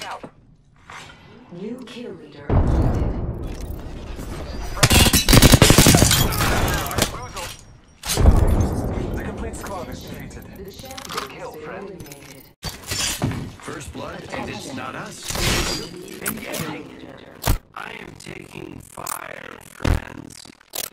out. New kill leader appointed. The complete squad is defeated. The champion Good kill, has been friend. eliminated. First blood, and it's not us. Engaging. I am taking fire, friends.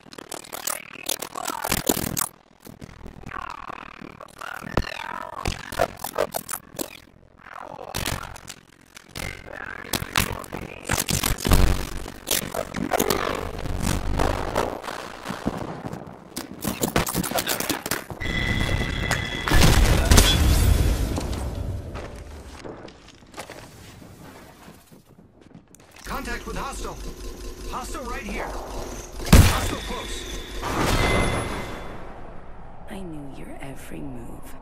Contact with hostile. Hostile right here. Hostile close. I knew your every move.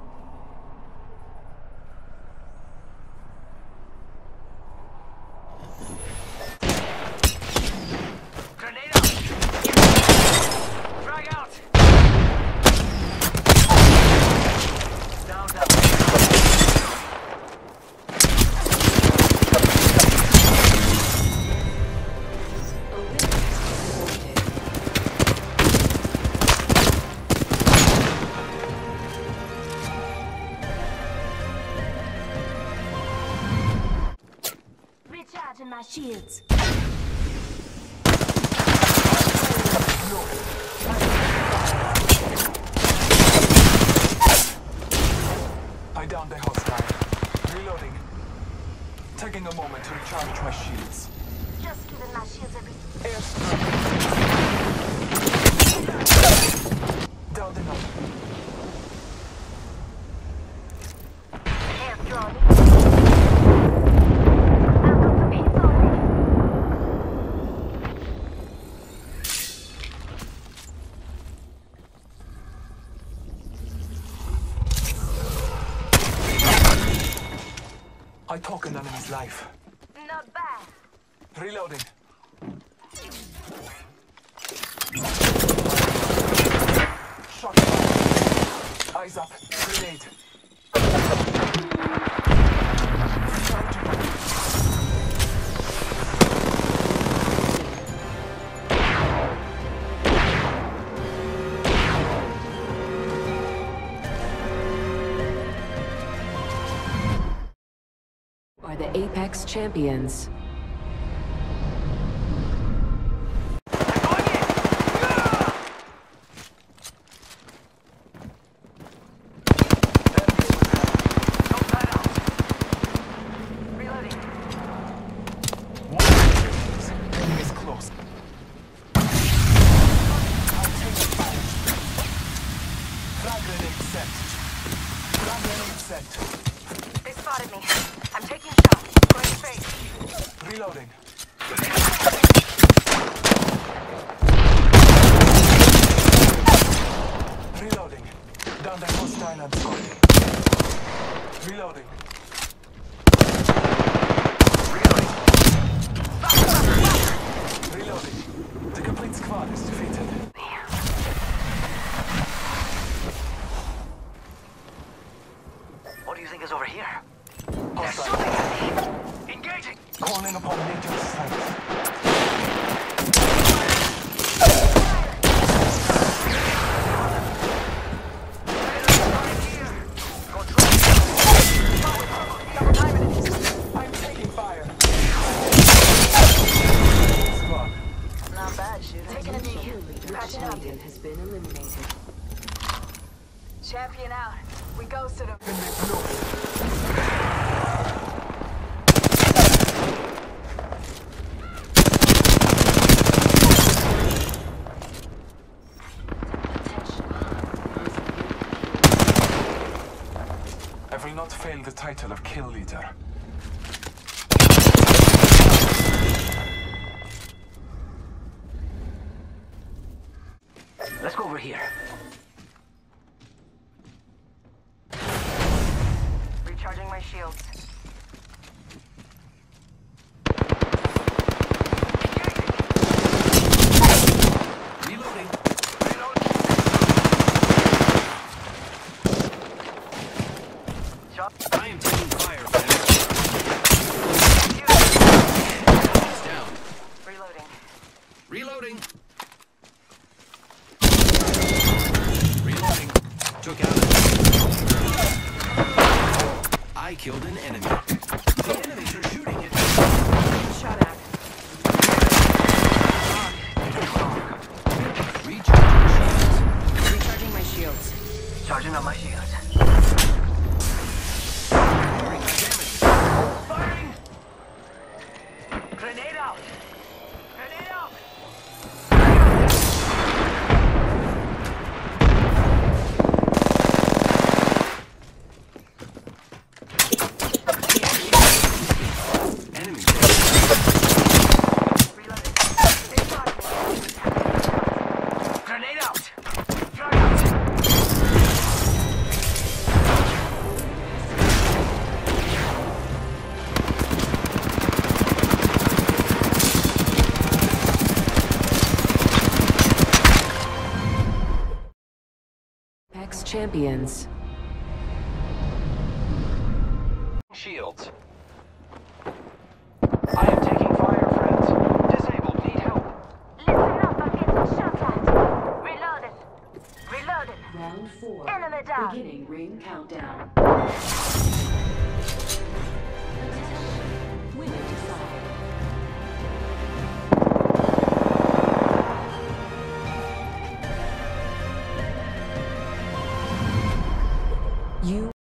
Grenade out! Drag out! Down, down. Recharging my shields. I downed the hostile. Reloading. Taking a moment to recharge my shields. Just giving my shields every. Airstrike. Downed another. Air drone. Out of the pits already. I took an enemy's life. Not bad. Reloading. Shot. Eyes up. Grenade. Are the Apex champions. Enemy is close. Frag grenade set. Frag grenade set. They spotted me. I'm taking shots. Going straight. Reloading. Reloading. Down the hostile and squad. Reloading. Reloading. The complete squad is defeated. What do you think is over here? Hostile. Engaging! Calling upon nature's strength. I'm taking fire. Squad. Not bad, shooter. Taking a knee. Kill leader Patching up. champion has been eliminated. Champion out. We ghosted him. In the blue. I will not fail the title of kill leader. Let's go over here. Recharging my shields. Reloading. Shot. I am taking fire, friends. Reloading. Stay sharp. Grenade out! Frag out! Apex Champions. Shields. I am taking fire, friends. Disabled, need help. Listen up, I'm getting shot at. Reloading. Reloading. Round 4. Enemy down. Beginning ring countdown.